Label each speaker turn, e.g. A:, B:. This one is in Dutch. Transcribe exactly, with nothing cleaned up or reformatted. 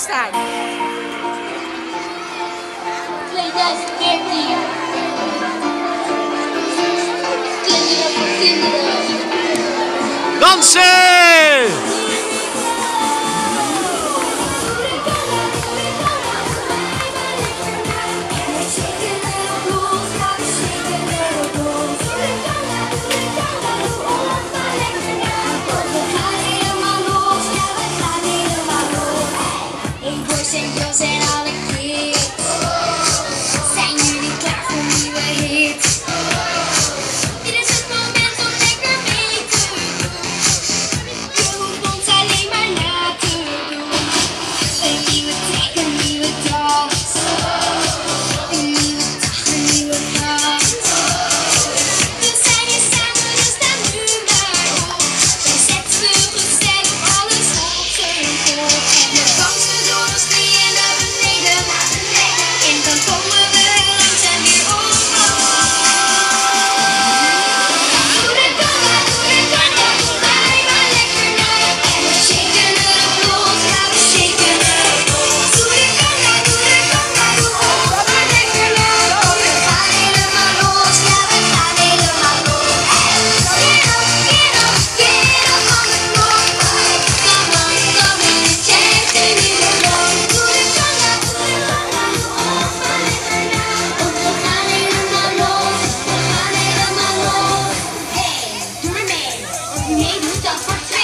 A: staan.
B: tweeduizend veertien. Kinderen voor kinderen.
C: Dansen!
B: En girls en alle kids, zijn jullie klaar voor nieuwe hits? Dit is het moment om lekker mee te doen. Je hoeft ons alleen maar na te doen. Een nieuwe trek, een nieuwe dans. Een nieuwe dag, een nieuwe kans. We zijn hier samen, dus sta nu maar op. Dan zetten we gezellig alles op zijn kop. En we dansen door ons knieën naar beneden. En dan komen we heel langzaam weer omhoog. Doe de conga, doe de conga, draai maar lekker naar. En we shaken het op los, ja we shaken het los. Doe de conga, doe de conga, doe ons maar lekker naar. We gaan helemaal los, ja we gaan helemaal los. Get up, get up, get up on the floor. Come on, come in and change the new world. Doe de conga, doe de conga, doe ons maar lekker naar. Want we gaan helemaal los, we gaan helemaal los. Hey, doe maar mee. Als je meedoet, dan wordt